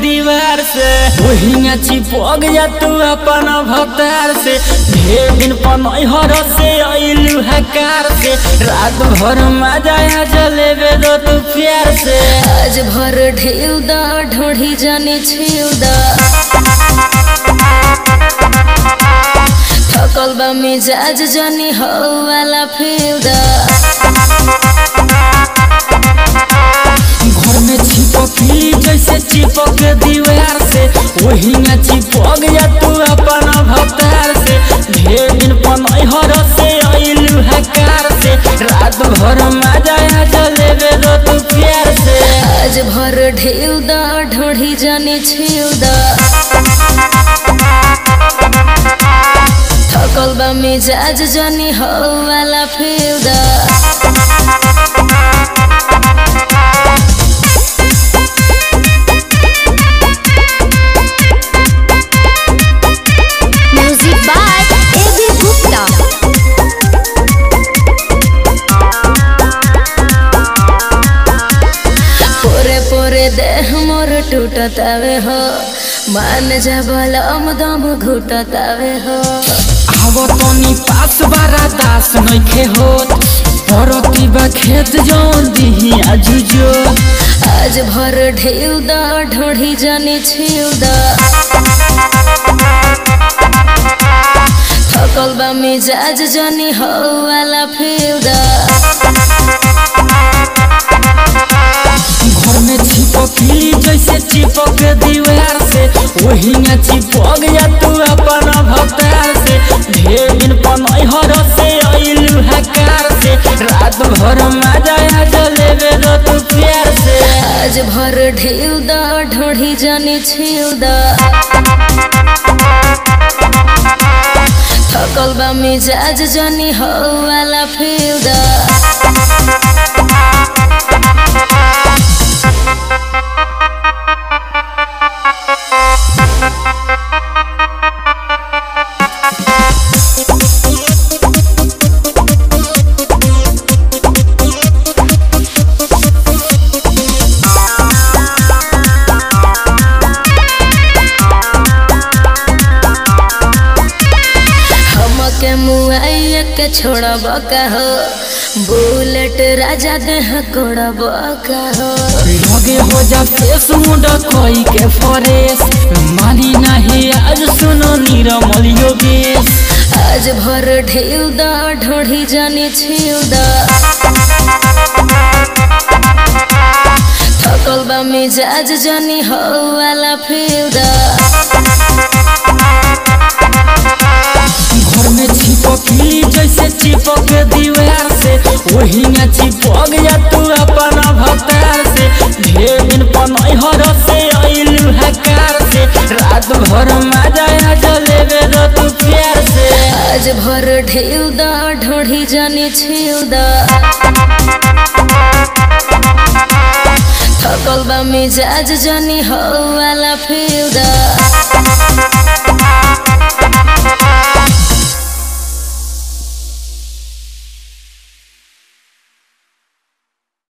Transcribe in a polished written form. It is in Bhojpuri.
दीवार से वही चिपक जा तू अपन भतार से ढेर दिन पनहर से अइलू हकार से रात भर मजा जलेबे दो तू प्यार से आज भर ढेउ दा ढोढ़ी जाने छिउ दा थकल बा मिजाज जानी हो वाला फिउ दा घर में चिपकली जैसे चिपक दीवार से वही चिपक जा तू अपन भतार से ढेर दिन पनहर से अइलू हकार से रात भर मजा जलेबे दो तू प्यार से आज भर ढेउ दा ढोढ़ी जाने छिउ दा थकल बा मिजाज जानी हो वाला फिउ दा देह मोर टूटतावे हो मान जा बलम दम घुटतावे हो आवो तनी पास बारा दास नइखे होत परती बा खेत जौन दिही आजुजो आज भर ढेउ दा ढोढ़ी जाने छिउ दा थकल बा मिजाज जानी हो वाला फिउ दा घर में चिपकली जैसे चिपक दीवार से वही चिपक जा तू अपन भतार से ढेर दिन पनहर से अइलू हकार से रात भर मजा जलेबे दो तू प्यार से आज भर ढेउ दा ढोढ़ी जाने छिउ दा थकल बा मिजाज जानी हो वाला फिउ दा के छोड़ब का हो बुलेट राजा देह कोड़ब का हो लगे हो जा फेस मुंडा कोई के फरेस मानी नहीं आज सुनो निरमल योगेश आज भर ढेउ दा ढोढ़ी जाने छिउ दा थकल बा मिजाज जानी हो वाला फिउ दा घर में चिपकली जैसे चिपक दीवार से वही चिपक जा तू अपन भतार से ढेर दिन पनहर से अइलू हकार से रात भर मजा जलेबे दो तू प्यार से आज भर ढेउ दा ढोढ़ी जाने छिउ दा थकल बा मिजाज जानी हो वाला फिउ दा